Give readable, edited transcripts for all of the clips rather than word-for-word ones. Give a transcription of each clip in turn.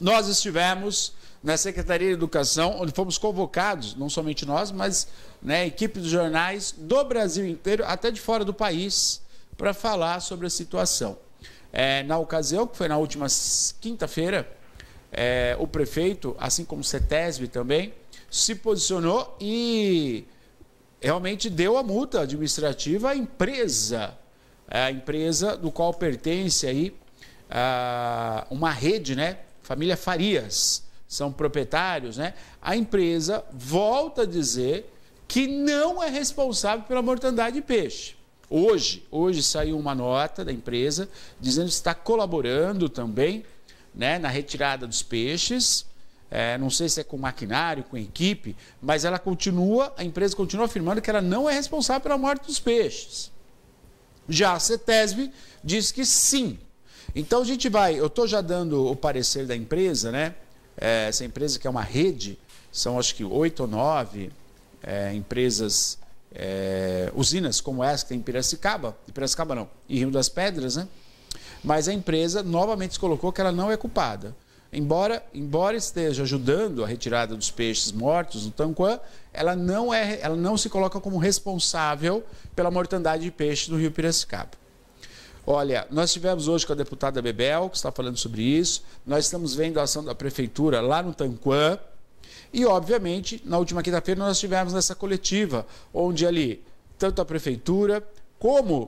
nós estivemos na Secretaria de Educação, onde fomos convocados, não somente nós, mas equipe dos jornais do Brasil inteiro, até de fora do país, para falar sobre a situação. Na ocasião, que foi na última quinta-feira, o prefeito, assim como o CETESB também, se posicionou e realmente deu a multa administrativa à empresa, do qual pertence aí uma rede, família Farias, são proprietários, A empresa volta a dizer que não é responsável pela mortandade de peixe. Hoje saiu uma nota da empresa dizendo que está colaborando também, na retirada dos peixes. Não sei se é com maquinário, com equipe, mas a empresa continua afirmando que ela não é responsável pela morte dos peixes. Já a CETESB diz que sim. Então a gente eu estou já dando o parecer da empresa, essa empresa que é uma rede, são acho que 8 ou 9 empresas, usinas como essa que tem em Piracicaba não, e Rio das Pedras, mas a empresa novamente se colocou que ela não é culpada. Embora esteja ajudando a retirada dos peixes mortos no Tanquã, ela não se coloca como responsável pela mortandade de peixes no Rio Piracicaba. Olha, nós tivemos hoje com a deputada Bebel, que está falando sobre isso, nós estamos vendo a ação da prefeitura lá no Tanquã, e obviamente, na última quinta-feira nós tivemos nessa coletiva, onde ali, tanto a prefeitura como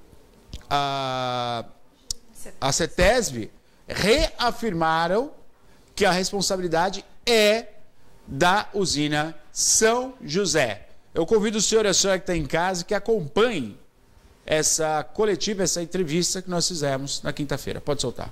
a CETESB reafirmaram que a responsabilidade é da usina São José. Eu convido o senhor e a senhora que está em casa que acompanhem essa coletiva, essa entrevista que nós fizemos na quinta-feira. Pode soltar.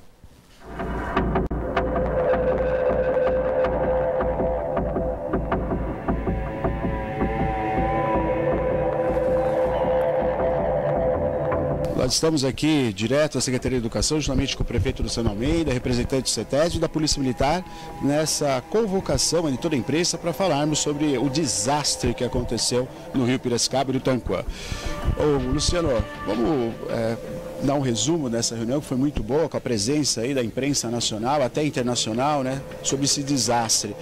Nós estamos aqui direto da Secretaria de Educação, justamente com o prefeito Luciano Almeida, representante do CETESB e da Polícia Militar, nessa convocação de toda a imprensa para falarmos sobre o desastre que aconteceu no Rio Piracicaba e no Tanquã. Luciano, vamos dar um resumo dessa reunião que foi muito boa, com a presença aí da imprensa nacional, até internacional, sobre esse desastre.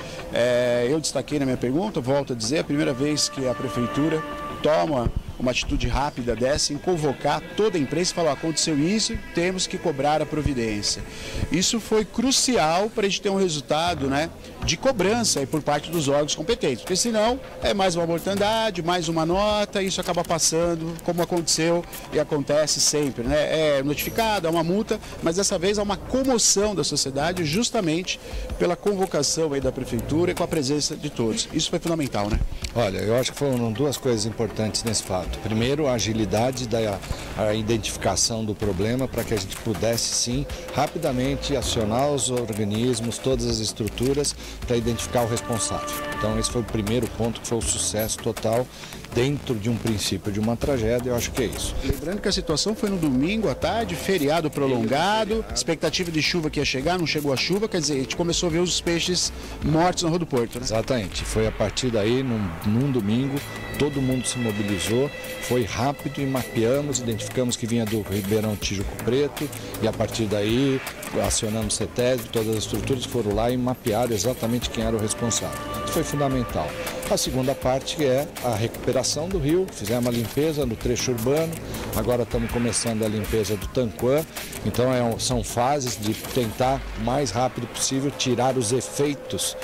Eu destaquei na minha pergunta, volto a dizer, a primeira vez que a prefeitura toma uma atitude rápida dessa em convocar toda a imprensa e falar: aconteceu isso, temos que cobrar a providência. Isso foi crucial para a gente ter um resultado de cobrança aí por parte dos órgãos competentes, porque senão é mais uma mortandade, mais uma nota, e isso acaba passando, como aconteceu e acontece sempre, É notificado, há uma multa, mas dessa vez há uma comoção da sociedade justamente pela convocação aí da prefeitura e com a presença de todos. Isso foi fundamental, Olha, eu acho que foram duas coisas importantes nesse fato. Primeiro, a agilidade da identificação do problema para que a gente pudesse, sim, rapidamente acionar os organismos, todas as estruturas para identificar o responsável. Então, esse foi o primeiro ponto, que foi o sucesso total dentro de um princípio de uma tragédia. Eu acho que é isso. Lembrando que a situação foi no domingo à tarde, feriado prolongado, expectativa de chuva que ia chegar, não chegou a chuva, quer dizer, a gente começou a ver os peixes mortos na Rua do Porto, Exatamente. Foi a partir daí, num domingo, todo mundo se mobilizou, foi rápido e mapeamos, identificamos que vinha do Ribeirão Tijuco Preto, e a partir daí acionamos CETESB, todas as estruturas foram lá e mapearam exatamente quem era o responsável. Isso foi fundamental. A segunda parte é a recuperação do rio, fizemos a limpeza no trecho urbano, agora estamos começando a limpeza do Tanquã, então são fases de tentar o mais rápido possível tirar os efeitos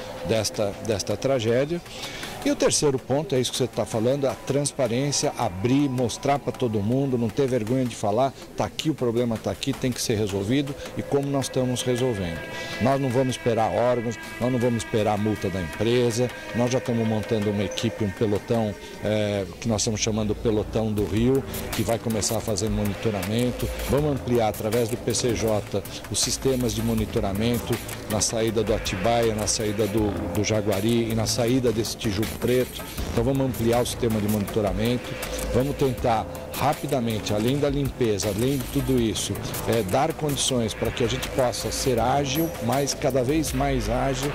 desta tragédia. E o terceiro ponto, é isso que você está falando, a transparência, abrir, mostrar para todo mundo, não ter vergonha de falar, está aqui, o problema está aqui, tem que ser resolvido, e como nós estamos resolvendo. Nós não vamos esperar órgãos, nós não vamos esperar a multa da empresa, nós já estamos montando uma equipe, um pelotão, que nós estamos chamando de pelotão do Rio, que vai começar a fazer monitoramento, vamos ampliar através do PCJ os sistemas de monitoramento na saída do Atibaia, na saída do Jaguari e na saída desse Tijuco Preto. Então vamos ampliar o sistema de monitoramento, vamos tentar rapidamente, além da limpeza, além de tudo isso, dar condições para que a gente possa ser ágil, cada vez mais ágil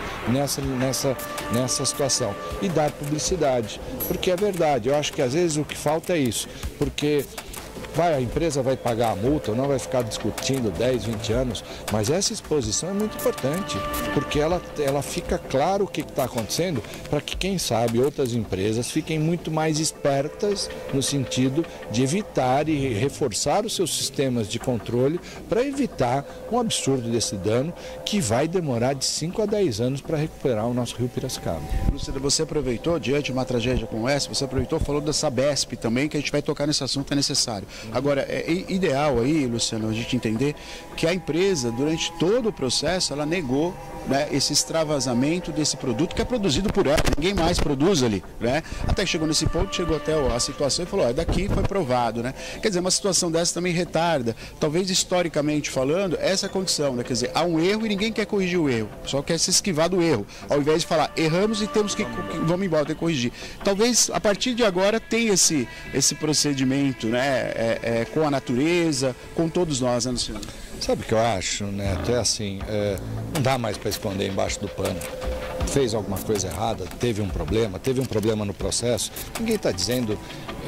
nessa situação, e dar publicidade, porque é verdade, eu acho que às vezes o que falta é isso, porque A empresa vai pagar a multa ou não, vai ficar discutindo 10, 20 anos, mas essa exposição é muito importante, porque ela fica claro o que está acontecendo, para que, quem sabe, outras empresas fiquem muito mais espertas no sentido de evitar e reforçar os seus sistemas de controle para evitar um absurdo desse dano que vai demorar de 5 a 10 anos para recuperar o nosso rio Piracicaba. Luciano, você aproveitou, diante de uma tragédia como essa, você aproveitou, falou da Sabesp também, que a gente vai tocar nesse assunto, é necessário. Agora, é ideal aí, Luciano, a gente entender que a empresa, durante todo o processo, ela negou, né, esse extravasamento desse produto que é produzido por ela, ninguém mais produz ali, né? Até que chegou nesse ponto, chegou até a situação e falou, daqui foi provado, né? Quer dizer, uma situação dessa também retarda, talvez historicamente falando, essa condição, né? Quer dizer, há um erro e ninguém quer corrigir o erro, só quer se esquivar do erro, ao invés de falar, erramos e temos que vamos embora, tem que corrigir. Talvez, a partir de agora, tenha esse procedimento, né? Com a natureza, com todos nós, né, Luciano? Sabe o que eu acho, Neto? É assim, não dá mais para esconder embaixo do pano. Fez alguma coisa errada, teve um problema no processo. Ninguém está dizendo,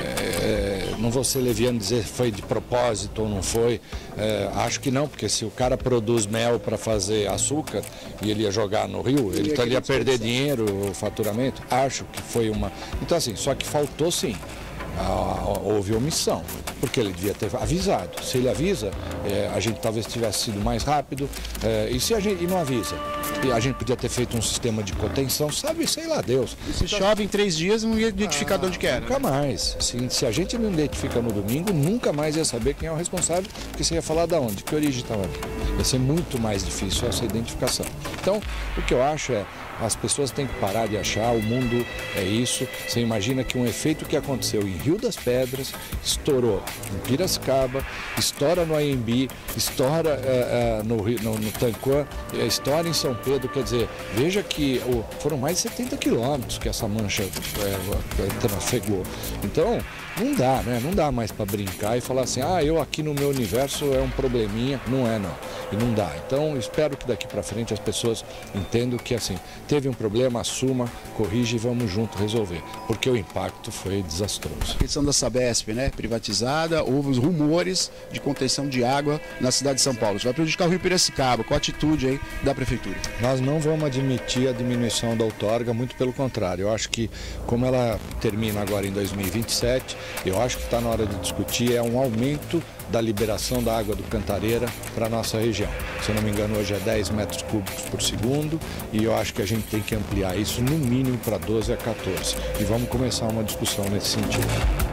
não vou ser leviano dizer foi de propósito ou não foi. Acho que não, porque se o cara produz mel para fazer açúcar e ele ia jogar no rio, ele ia perder dinheiro, o faturamento. Acho que foi uma... Então assim, só que faltou sim. Houve omissão, porque ele devia ter avisado. Se ele avisa, a gente talvez tivesse sido mais rápido, e não avisa. E a gente podia ter feito um sistema de contenção, sabe, sei lá Deus. E se chove em 3 dias, não ia identificar de onde que era. Nunca mais. Se a gente não identifica no domingo, nunca mais ia saber quem é o responsável, porque você ia falar de onde, que origem estava ali. Ia ser muito mais difícil essa identificação. Então, o que eu acho as pessoas têm que parar de achar, o mundo é isso. Você imagina que um efeito que aconteceu em Rio das Pedras, estourou em Piracicaba, estoura no Anhembi, estoura no Tanquã, estoura em São Pedro, quer dizer, veja que foram mais de 70 quilômetros que essa mancha trafegou. Então, não dá, né? Não dá mais para brincar e falar assim, eu aqui no meu universo é um probleminha. Não é, não. E não dá. Então, espero que daqui para frente as pessoas entendam que, assim, teve um problema, assuma, corrige e vamos junto resolver. Porque o impacto foi desastroso. A questão da Sabesp, né? Privatizada, houve os rumores de contenção de água na cidade de São Paulo. Isso vai prejudicar o rio Piracicaba. Qual a atitude aí da Prefeitura? Nós não vamos admitir a diminuição da outorga, muito pelo contrário. Eu acho que, como ela termina agora em 2027, eu acho que está na hora de discutir um aumento da liberação da água do Cantareira para a nossa região. Se eu não me engano, hoje é 10 metros cúbicos por segundo e eu acho que a gente tem que ampliar isso no mínimo para 12 a 14. E vamos começar uma discussão nesse sentido.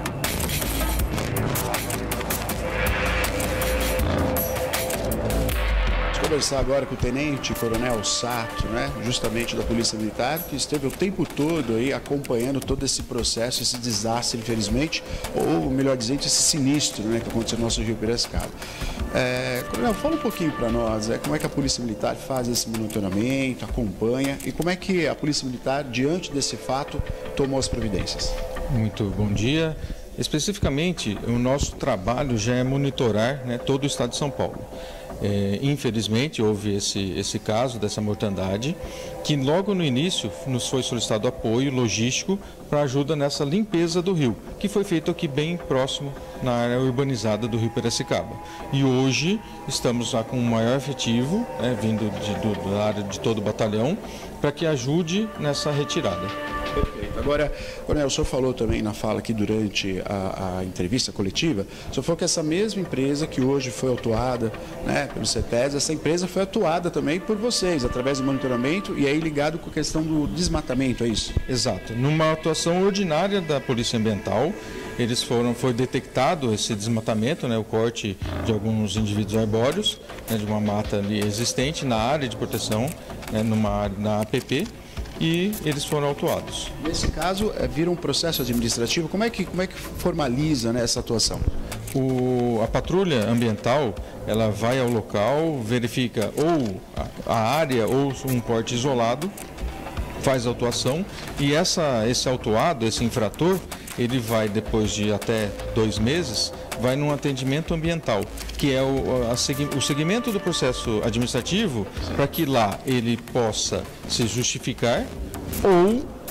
Conversar agora com o Tenente Coronel Sato, né, justamente da Polícia Militar, que esteve o tempo todo aí acompanhando todo esse processo, esse desastre, infelizmente, ou melhor dizendo, esse sinistro, né, que aconteceu no nosso Rio Piracicaba. Coronel, fala um pouquinho para nós, como é que a Polícia Militar faz esse monitoramento, acompanha, e como é que a Polícia Militar, diante desse fato, tomou as providências? Muito bom dia. Especificamente, o nosso trabalho já é monitorar, né, todo o estado de São Paulo. Infelizmente, houve esse caso dessa mortandade, que logo no início nos foi solicitado apoio logístico para ajuda nessa limpeza do rio, que foi feito aqui bem próximo na área urbanizada do rio Piracicaba. E hoje estamos lá com um maior efetivo, vindo da área de todo o batalhão, para que ajude nessa retirada. Perfeito. Agora, Coronel, o senhor falou também na fala aqui durante a entrevista coletiva, o senhor falou que essa mesma empresa que hoje foi autuada, né, pelo CETES, essa empresa foi atuada também por vocês, através do monitoramento e aí ligado com a questão do desmatamento, é isso? Exato. Numa atuação ordinária da Polícia Ambiental, foi detectado esse desmatamento, né, o corte de alguns indivíduos arbóreos, né, de uma mata ali existente na área de proteção, né, na APP, e eles foram autuados. Nesse caso, vira um processo administrativo, como é que formaliza, né, essa atuação? A patrulha ambiental, ela vai ao local, verifica ou a área ou um corte isolado, faz a autuação e esse autuado, esse infrator, ele vai, depois de até 2 meses, vai num atendimento ambiental, que é o segmento do processo administrativo, para que lá ele possa se justificar ou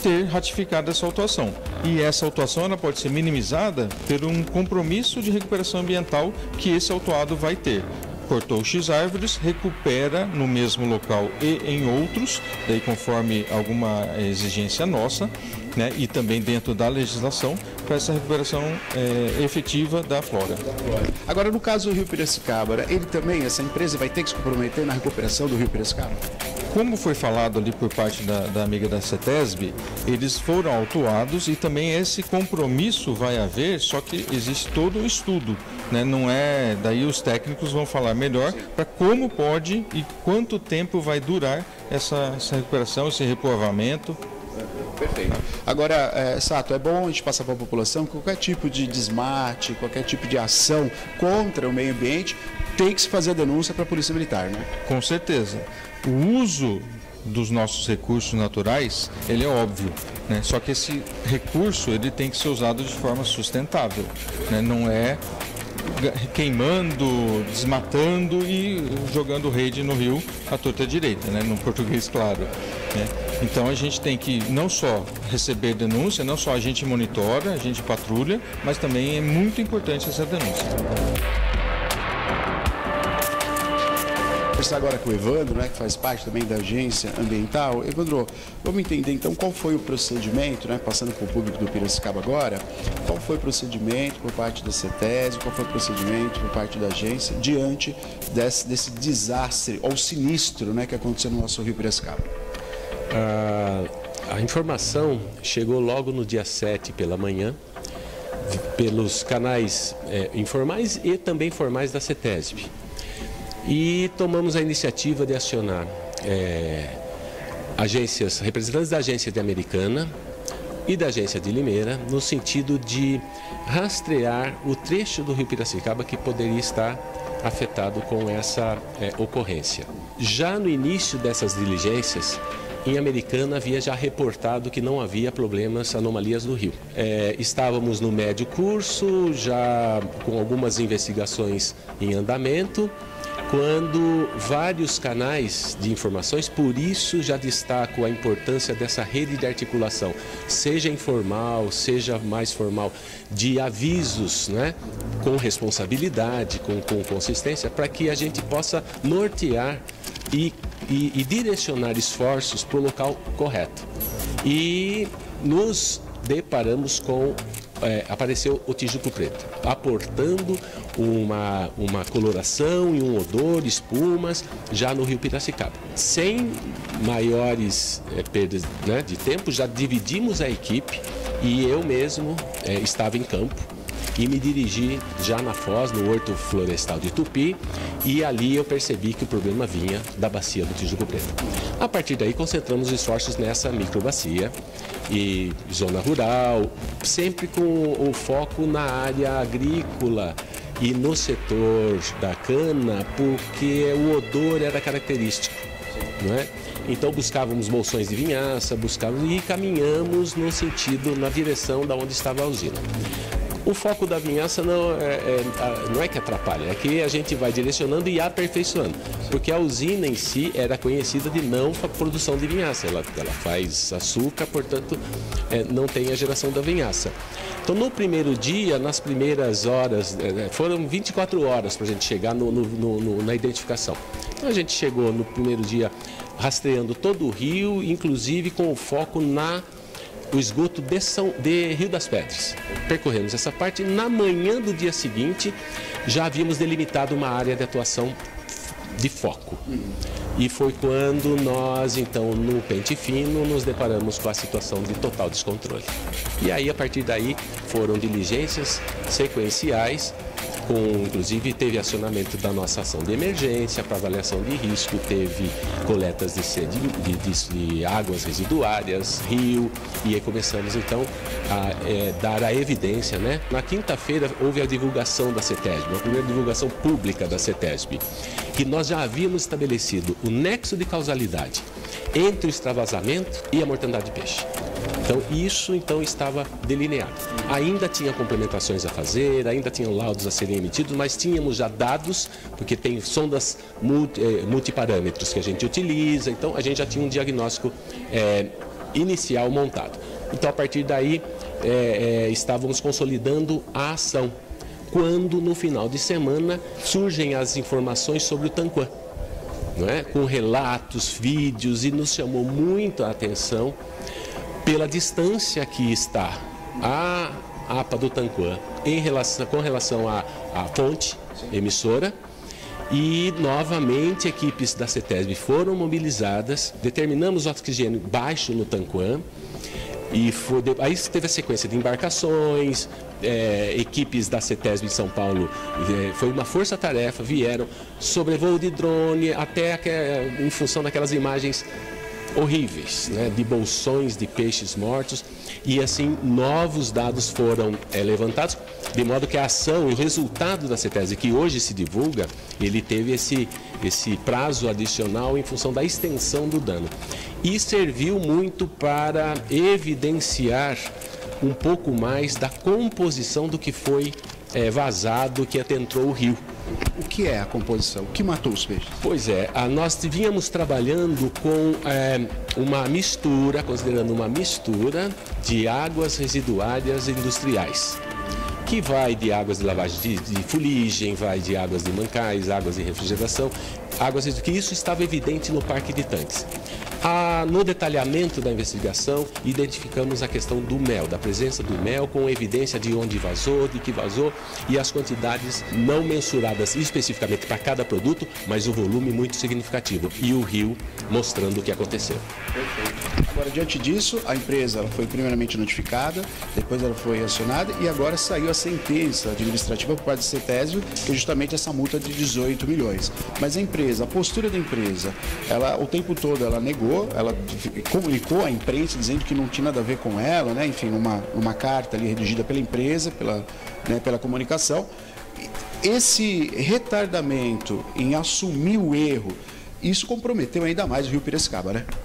ter ratificado essa autuação. E essa autuação ela pode ser minimizada por um compromisso de recuperação ambiental que esse autuado vai ter. Cortou X árvores, recupera no mesmo local e em outros, daí conforme alguma exigência nossa, né, e também dentro da legislação, para essa recuperação efetiva da flora. Agora, no caso do Rio Piracicaba, ele também, essa empresa vai ter que se comprometer na recuperação do Rio Piracicaba? Como foi falado ali por parte da amiga da CETESB, eles foram autuados e também esse compromisso vai haver, só que existe todo um estudo, né? Não é, daí os técnicos vão falar melhor para como pode e quanto tempo vai durar essa recuperação, esse repovoamento. Perfeito. Agora, Sato, é bom a gente passar para a população que qualquer tipo de desmate, qualquer tipo de ação contra o meio ambiente, tem que se fazer a denúncia para a Polícia Militar, né? Com certeza. O uso dos nossos recursos naturais, ele é óbvio, né? Só que esse recurso ele tem que ser usado de forma sustentável, né? Não é queimando, desmatando e jogando rede no rio à torta direita, né? No português claro, né? Então a gente tem que não só receber denúncia, não só a gente monitora, a gente patrulha, mas também é muito importante essa denúncia. Conversar agora com o Evandro, né, que faz parte também da agência ambiental. Evandro, vamos entender então qual foi o procedimento, né, passando para o público do Piracicaba agora, qual foi o procedimento por parte da CETESB, qual foi o procedimento por parte da agência diante desse desastre ou sinistro, né, que aconteceu no nosso Rio Piracicaba? A informação chegou logo no dia 7 pela manhã, pelos canais informais e também formais da CETESB. E tomamos a iniciativa de acionar representantes da agência de Americana e da agência de Limeira, no sentido de rastrear o trecho do Rio Piracicaba que poderia estar afetado com essa ocorrência. Já no início dessas diligências, em Americana havia já reportado que não havia problemas, anomalias do rio. Estávamos no médio curso, já com algumas investigações em andamento, quando vários canais de informações, por isso já destaco a importância dessa rede de articulação, seja informal, seja mais formal, de avisos, né, com responsabilidade, com consistência, para que a gente possa nortear e direcionar esforços para o local correto. E nos deparamos com apareceu o Tijuco Preto, aportando uma coloração e um odor, espumas, já no Rio Piracicaba. Sem maiores perdas, né, de tempo, já dividimos a equipe e eu mesmo estava em campo e me dirigi já na foz, no Horto Florestal de Tupi, e ali eu percebi que o problema vinha da bacia do Tijuco Preto. A partir daí concentramos esforços nessa microbacia e zona rural, sempre com o foco na área agrícola e no setor da cana, porque o odor era característico, não é? Então buscávamos bolsões de vinhaça, e caminhamos no sentido, na direção da onde estava a usina. O foco da vinhaça não é que atrapalha, é que a gente vai direcionando e aperfeiçoando, porque a usina em si era conhecida de não produção de vinhaça, ela faz açúcar, portanto não tem a geração da vinhaça. Então no primeiro dia, nas primeiras horas, foram 24 horas para a gente chegar na identificação. Então a gente chegou no primeiro dia rastreando todo o rio, inclusive com o foco o esgoto de Rio das Pedras. Percorremos essa parte. Na manhã do dia seguinte, já havíamos delimitado uma área de atuação de foco. E foi quando nós, então, no pente fino, nos deparamos com a situação de total descontrole. E aí, a partir daí, foram diligências sequenciais, inclusive teve acionamento da nossa ação de emergência para avaliação de risco, teve coletas de águas residuárias, rio, e aí começamos então a dar a evidência, né? Na quinta-feira houve a divulgação da CETESB, a primeira divulgação pública da CETESB, que nós já havíamos estabelecido o nexo de causalidade entre o extravasamento e a mortandade de peixe. Então, isso estava delineado. Ainda tinha complementações a fazer, ainda tinham laudos a serem emitidos, mas tínhamos já dados, porque tem sondas multiparâmetros que a gente utiliza, então a gente já tinha um diagnóstico inicial montado. Então, a partir daí, estávamos consolidando a ação, quando no final de semana surgem as informações sobre o Tanquã, não é? Com relatos, vídeos, e nos chamou muito a atenção pela distância que está a APA do Tanquã com relação à fonte emissora. E novamente equipes da CETESB foram mobilizadas, determinamos o oxigênio baixo no Tanquã, e aí teve a sequência de embarcações, equipes da CETESB em São Paulo, foi uma força-tarefa, vieram, sobrevoo de drone, até em função daquelas imagens horríveis, né, de bolsões de peixes mortos, e assim novos dados foram levantados, de modo que a ação e o resultado da CETESB, que hoje se divulga, ele teve esse prazo adicional em função da extensão do dano, e serviu muito para evidenciar um pouco mais da composição do que foi vazado, que adentrou o rio. O que é a composição? O que matou os peixes? Pois é, nós vínhamos trabalhando com uma mistura, considerando uma mistura de águas residuárias industriais, que vai de águas de lavagem de fuligem, vai de águas de mancais, águas de refrigeração, que isso estava evidente no parque de tanques. No detalhamento da investigação, identificamos a questão do mel, da presença do mel, com evidência de onde vazou, de que vazou, e as quantidades não mensuradas especificamente para cada produto, mas o volume muito significativo, e o rio mostrando o que aconteceu. Perfeito. Agora, diante disso, a empresa ela foi primeiramente notificada, depois ela foi acionada, e agora saiu a sentença administrativa por parte da CETESB, que é justamente essa multa de 18 milhões. Mas a empresa, a postura da empresa, ela o tempo todo ela negou, ela comunicou à imprensa dizendo que não tinha nada a ver com ela, né? Enfim, numa carta ali redigida pela empresa, pela comunicação. Esse retardamento em assumir o erro, isso comprometeu ainda mais o Rio Piracicaba, né?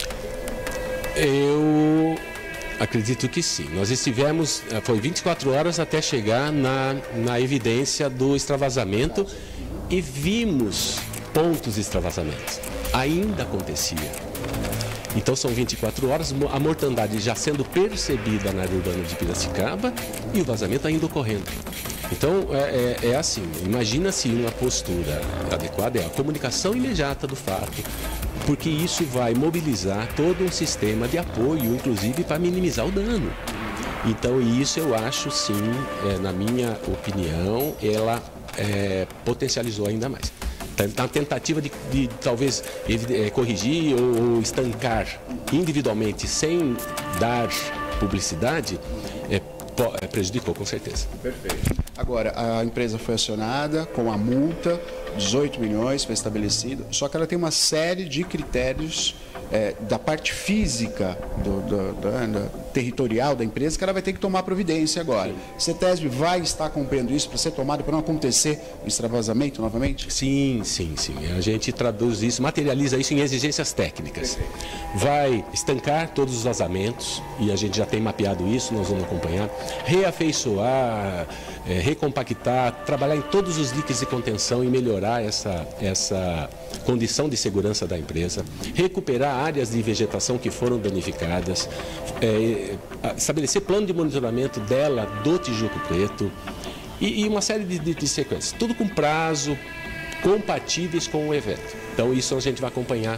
Eu acredito que sim. Nós estivemos, foi 24 horas até chegar na evidência do extravasamento e vimos pontos de extravasamento. Ainda acontecia. Então são 24 horas, a mortandade já sendo percebida na área urbana de Piracicaba e o vazamento ainda ocorrendo. Então é assim, imagina-se uma postura adequada, é a comunicação imediata do fato, porque isso vai mobilizar todo um sistema de apoio, inclusive para minimizar o dano. Então isso eu acho sim, na minha opinião, ela potencializou ainda mais. Na tentativa de talvez corrigir ou estancar individualmente sem dar publicidade, prejudicou com certeza. Perfeito. Agora, a empresa foi acionada com a multa, 18 milhões foi estabelecido, só que ela tem uma série de critérios da parte física, territorial da empresa, que ela vai ter que tomar providência agora. CETESB vai estar acompanhando isso para ser tomado, para não acontecer o extravasamento novamente? Sim. A gente traduz isso, materializa isso em exigências técnicas. Vai estancar todos os vazamentos, e a gente já tem mapeado isso, nós vamos acompanhar. Reafeiçoar, recompactar, trabalhar em todos os diques de contenção e melhorar essa condição de segurança da empresa. Recuperar áreas de vegetação que foram danificadas, estabelecer plano de monitoramento dela do Tijuco Preto e uma série de sequências, tudo com prazo, compatíveis com o evento. Então isso a gente vai acompanhar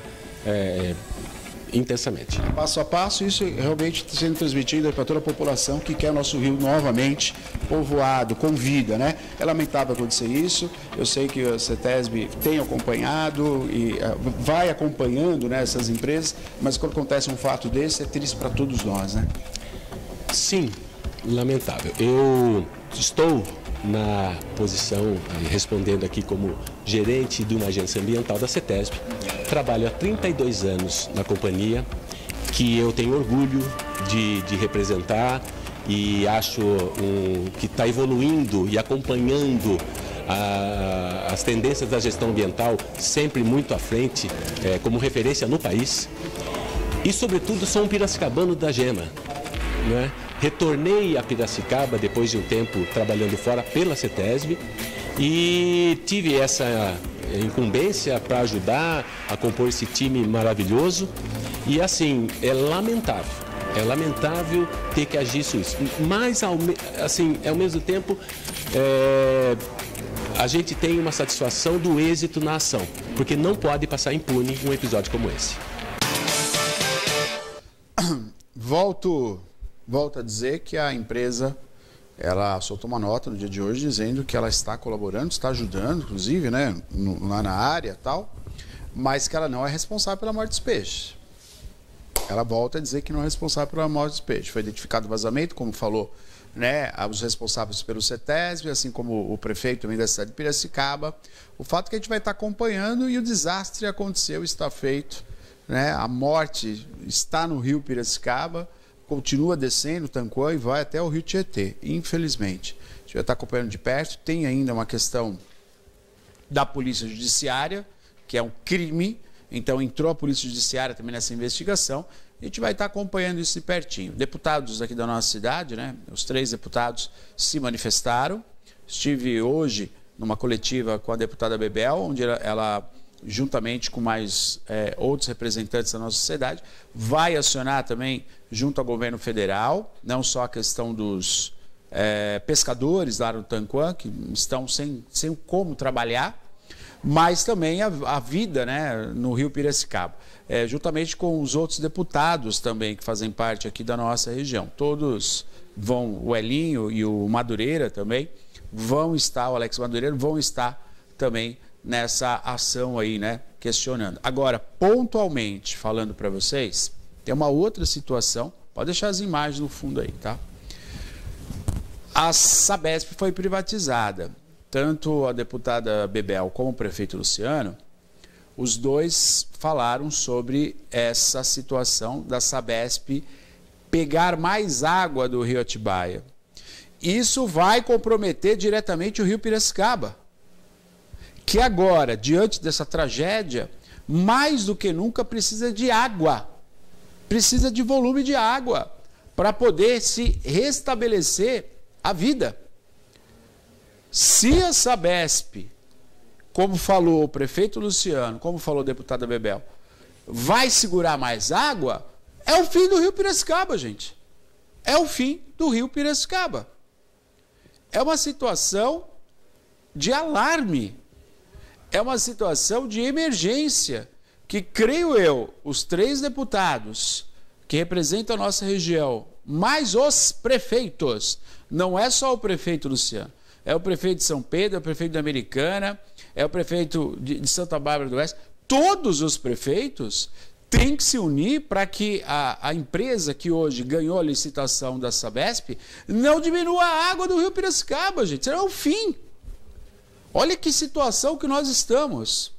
intensamente. Passo a passo, isso realmente está sendo transmitido para toda a população que quer o nosso rio novamente povoado, com vida, né? É lamentável acontecer isso, eu sei que a CETESB tem acompanhado e vai acompanhando, né, essas empresas, mas quando acontece um fato desse é triste para todos nós, né? Sim, lamentável. Eu estou na posição, respondendo aqui como gerente de uma agência ambiental da CETESB, trabalho há 32 anos na companhia, que eu tenho orgulho de representar e acho que está evoluindo e acompanhando as tendências da gestão ambiental sempre muito à frente, como referência no país. E, sobretudo, sou um piracicabano da Gema, né? Retornei a Piracicaba depois de um tempo trabalhando fora pela CETESB e tive essa incumbência para ajudar a compor esse time maravilhoso E assim, é lamentável ter que agir isso. Mas, assim, ao mesmo tempo, a gente tem uma satisfação do êxito na ação, porque não pode passar impune um episódio como esse. Volto a dizer que a empresa, ela soltou uma nota no dia de hoje dizendo que ela está colaborando, está ajudando, inclusive, né, lá na área e tal, mas que ela não é responsável pela morte dos peixes. Ela volta a dizer que não é responsável pela morte dos peixes. Foi identificado vazamento, como falou, né, os responsáveis pelo CETESB, assim como o prefeito também da cidade de Piracicaba. O fato é que a gente vai estar acompanhando e o desastre aconteceu, está feito, né? A morte está no rio Piracicaba, continua descendo o Tanquã e vai até o rio Tietê, infelizmente. A gente vai estar acompanhando de perto. Tem ainda uma questão da Polícia Judiciária, que é um crime, então entrou a Polícia Judiciária também nessa investigação. A gente vai estar acompanhando isso de pertinho. Deputados aqui da nossa cidade, né, os 3 deputados se manifestaram. Estive hoje numa coletiva com a deputada Bebel, onde ela juntamente com mais outros representantes da nossa sociedade, vai acionar também junto ao governo federal, não só a questão dos pescadores lá no Tanquã, que estão sem como trabalhar, mas também a vida, né, no rio Piracicaba, juntamente com os outros deputados também que fazem parte aqui da nossa região. Todos vão, o Elinho e o Madureira também, vão estar, o Alex Madureira, vão estar também nessa ação aí, né, questionando. Agora, pontualmente falando para vocês, tem uma outra situação, pode deixar as imagens no fundo aí, tá? A Sabesp foi privatizada. Tanto a deputada Bebel como o prefeito Luciano, os dois falaram sobre essa situação da Sabesp pegar mais água do rio Atibaia. Isso vai comprometer diretamente o rio Piracicaba, que agora, diante dessa tragédia, mais do que nunca precisa de água, precisa de volume de água para poder se restabelecer a vida. Se a Sabesp, como falou o prefeito Luciano, como falou a deputada Bebel, vai segurar mais água, é o fim do rio Piracicaba, gente. É o fim do rio Piracicaba. É uma situação de alarme. É uma situação de emergência que, creio eu, os 3 deputados que representam a nossa região, mais os prefeitos, não é só o prefeito Luciano, é o prefeito de São Pedro, é o prefeito da Americana, é o prefeito de Santa Bárbara do Oeste. Todos os prefeitos têm que se unir para que a empresa que hoje ganhou a licitação da Sabesp não diminua a água do rio Piracicaba, gente. Será o fim. Olha que situação que nós estamos.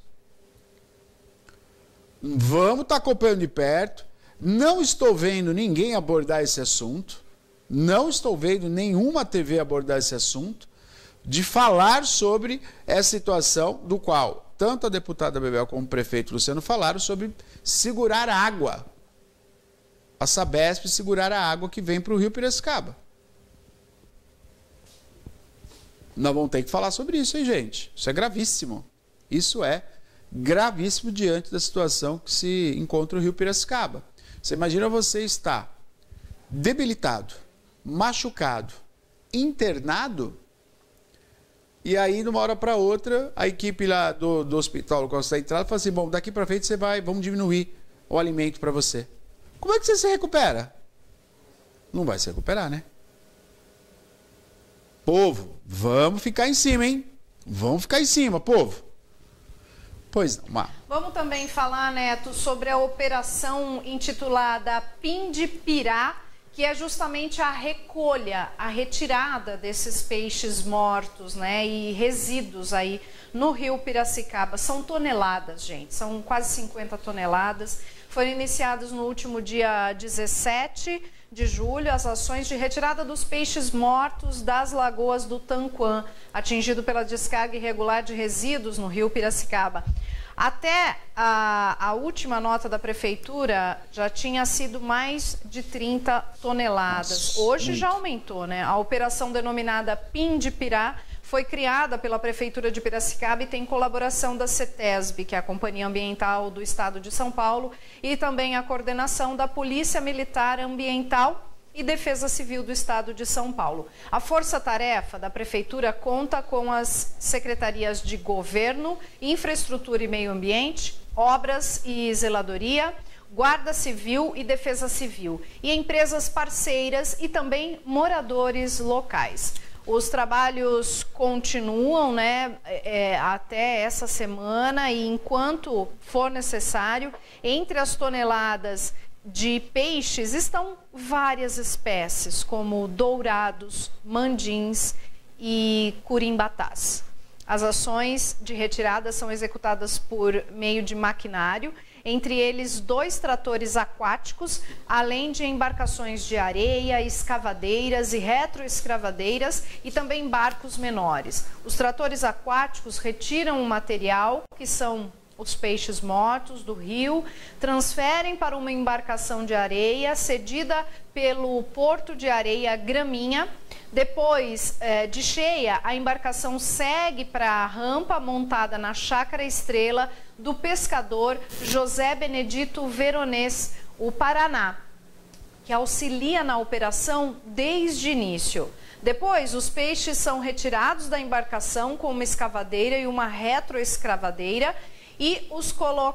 Vamos estar acompanhando de perto. Não estou vendo ninguém abordar esse assunto. Não estou vendo nenhuma TV abordar esse assunto, de falar sobre essa situação do qual tanto a deputada Bebel como o prefeito Luciano falaram sobre segurar a água. A Sabesp segurar a água que vem para o rio Piracicaba. Nós vamos ter que falar sobre isso, hein, gente? Isso é gravíssimo. Isso é gravíssimo diante da situação que se encontra o rio Piracicaba. Você imagina você estar debilitado, machucado, internado, e aí, de uma hora para outra, a equipe lá do hospital, quando você está entrado, fala assim, bom, daqui para frente vamos diminuir o alimento para você. Como é que você se recupera? Não vai se recuperar, né? Povo, vamos ficar em cima, hein? Vamos ficar em cima, povo. Pois não, Mar. Vamos também falar, Neto, sobre a operação intitulada Pindipirá, que é justamente a recolha, a retirada desses peixes mortos, né, e resíduos aí no rio Piracicaba. São toneladas, gente, são quase 50 toneladas. Foram iniciadas no último dia 17 de julho as ações de retirada dos peixes mortos das lagoas do Tanquã, atingido pela descarga irregular de resíduos no rio Piracicaba. Até a última nota da prefeitura já tinha sido mais de 30 toneladas. Hoje já aumentou, né? A operação denominada Pindipirá foi criada pela Prefeitura de Piracicaba e tem colaboração da CETESB, que é a Companhia Ambiental do Estado de São Paulo, e também a coordenação da Polícia Militar Ambiental e Defesa Civil do Estado de São Paulo. A força-tarefa da Prefeitura conta com as secretarias de Governo, Infraestrutura e Meio Ambiente, Obras e Zeladoria, Guarda Civil e Defesa Civil, e empresas parceiras e também moradores locais. Os trabalhos continuam, né, até essa semana, e enquanto for necessário, entre as toneladas de peixes estão várias espécies, como dourados, mandins e curimbatás. As ações de retirada são executadas por meio de maquinário, entre eles 2 tratores aquáticos, além de embarcações de areia, escavadeiras e retroescavadeiras e também barcos menores. Os tratores aquáticos retiram o material, que são os peixes mortos do rio, transferem para uma embarcação de areia cedida pelo Porto de Areia Graminha. Depois de cheia, a embarcação segue para a rampa montada na Chácara Estrela do pescador José Benedito Veronês, o Paraná, que auxilia na operação desde o início. Depois, os peixes são retirados da embarcação com uma escavadeira e uma retroescavadeira, e os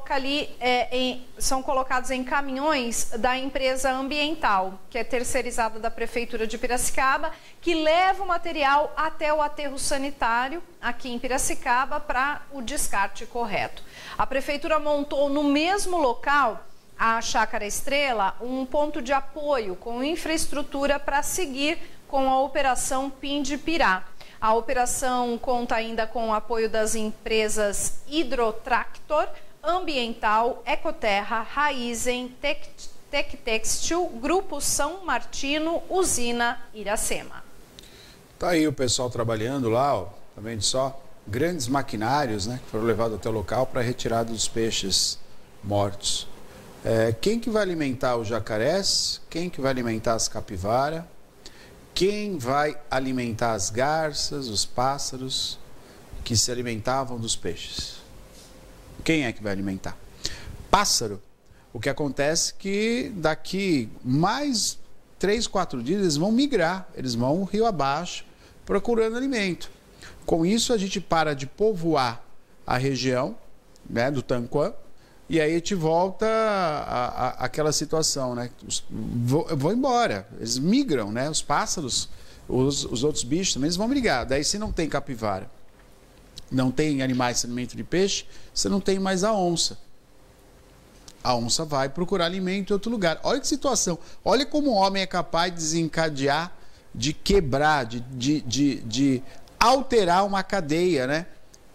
são colocados em caminhões da empresa ambiental, que é terceirizada da Prefeitura de Piracicaba, que leva o material até o aterro sanitário aqui em Piracicaba para o descarte correto. A Prefeitura montou no mesmo local, a Chácara Estrela, um ponto de apoio com infraestrutura para seguir com a Operação Pindipirá. A operação conta ainda com o apoio das empresas Hidrotractor, Ambiental, Ecoterra, Raizen, Tectextil, Grupo São Martino, Usina Iracema. Tá aí o pessoal trabalhando lá, ó, tá vendo só? Grandes maquinários, né, que foram levados até o local para retirada dos peixes mortos. Quem que vai alimentar os jacarés? Quem que vai alimentar as capivaras? Quem vai alimentar as garças, os pássaros que se alimentavam dos peixes? Quem é que vai alimentar? Pássaro. O que acontece é que daqui mais 3, 4 dias eles vão migrar, eles vão rio abaixo procurando alimento. Com isso a gente para de povoar a região, né, do Tanquã, e aí a gente volta àquela situação, né? Vão embora, eles migram, né? Os pássaros, os outros bichos também, eles vão migrar. Daí se não tem capivara, não tem animais de alimento de peixe, você não tem mais a onça. A onça vai procurar alimento em outro lugar. Olha que situação, olha como o homem é capaz de desencadear, de quebrar, de alterar uma cadeia, né?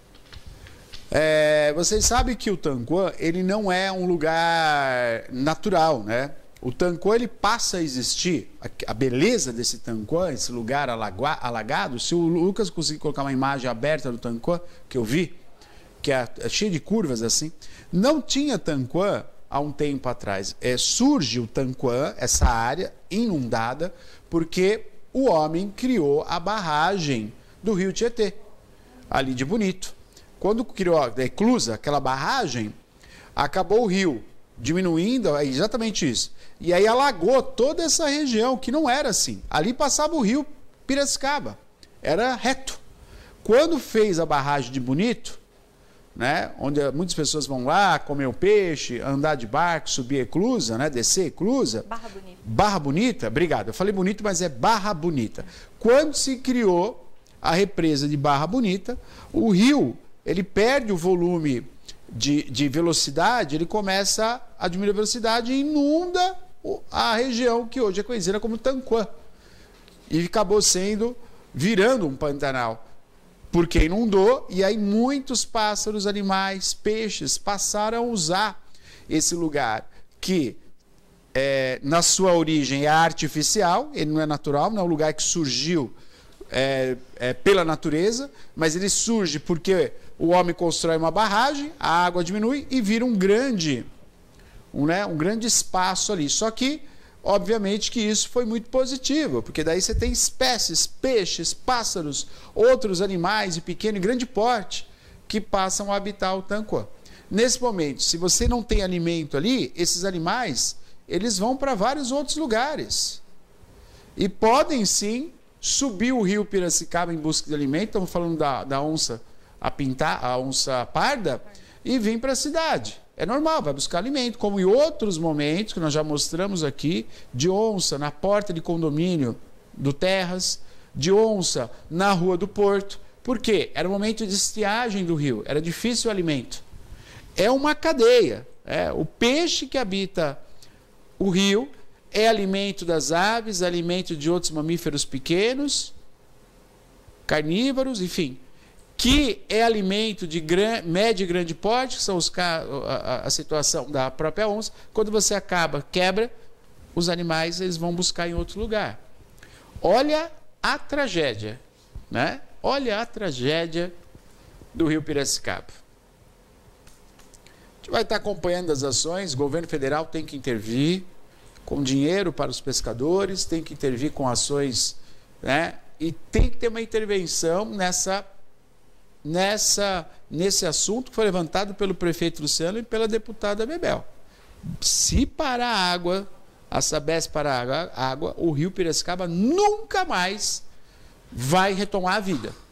Vocês sabem que o Tanquã, ele não é um lugar natural, né? O Tanquã, ele passa a existir, a beleza desse Tanquã, esse lugar alagado. Se o Lucas conseguir colocar uma imagem aberta do Tanquã, que eu vi, que é cheio de curvas assim, não tinha Tanquã há um tempo atrás. Surge o Tanquã, essa área inundada, porque o homem criou a barragem do rio Tietê, ali de Bonito. Quando criou a eclusa, aquela barragem, acabou o rio diminuindo, é exatamente isso. E aí alagou toda essa região, que não era assim. Ali passava o rio Piracicaba, era reto. Quando fez a barragem de Bonito, né, onde muitas pessoas vão lá comer o peixe, andar de barco, subir a eclusa, né, descer a eclusa. Barra Bonita. Barra Bonita, obrigado. Eu falei bonito, mas é Barra Bonita. Quando se criou a represa de Barra Bonita, o rio, ele perde o volume de velocidade, ele começa a diminuir a velocidade e inunda a região que hoje é conhecida como Tanquã. E acabou virando um Pantanal, porque inundou, e aí muitos pássaros, animais, peixes passaram a usar esse lugar que, na sua origem, é artificial, ele não é natural, não é um lugar que surgiu pela natureza, mas ele surge porque o homem constrói uma barragem, a água diminui e vira um grande espaço ali. Só que Obviamente que isso foi muito positivo, porque daí você tem espécies, peixes, pássaros, outros animais de pequeno e grande porte que passam a habitar o Tanquã. Nesse momento, se você não tem alimento ali, esses animais, eles vão para vários outros lugares. E podem sim subir o rio Piracicaba em busca de alimento, estamos falando da onça a onça parda, e vir para a cidade. É normal, vai buscar alimento, como em outros momentos que nós já mostramos aqui, de onça na porta de condomínio do Terras, de onça na Rua do Porto. Por quê? Era o momento de estiagem do rio, era difícil o alimento. É uma cadeia. O peixe que habita o rio é alimento das aves, alimento de outros mamíferos pequenos, carnívoros, enfim, que é alimento de médio e grande porte, que são a situação da própria onça. Quando você quebra, os animais eles vão buscar em outro lugar. Olha a tragédia, né? Olha a tragédia do rio Piracicaba. A gente vai estar acompanhando as ações, o governo federal tem que intervir com dinheiro para os pescadores, tem que intervir com ações, né? E tem que ter uma intervenção nesse assunto que foi levantado pelo prefeito Luciano e pela deputada Bebel. Se parar a água, a Sabesp parar a água, o rio Piracicaba nunca mais vai retomar a vida.